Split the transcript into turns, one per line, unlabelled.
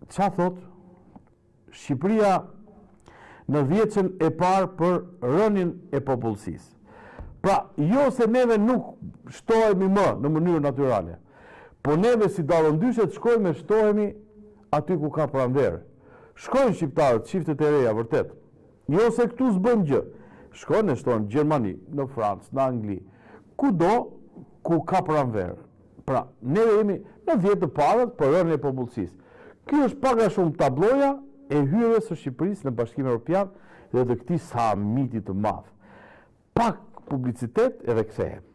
qa thot, Shqipëria në vjeçën e parë për rënien e popullsisë. Pra, jo se neve nuk shtohemi më në mënyrë natyrale, po neve si dallëndyshet shkojmë e shtohemi aty ku ka pranverë. Shkojnë shqiptarët, çiftet e reja, vërtet. Jo se këtu s'bën gjë. Shkojnë e shtohen në Gjermani, në Francë, në Angli, kudo ku ka pranverë. Pra, neve jemi në 10 të parët për rënien e popullsisë. Ky është pak a shumë tabloja e hyrjes së Shqipërisë në Bashkimin Evropian dhe të këtij samiti të madh. Pak publicitet edhe kthehem.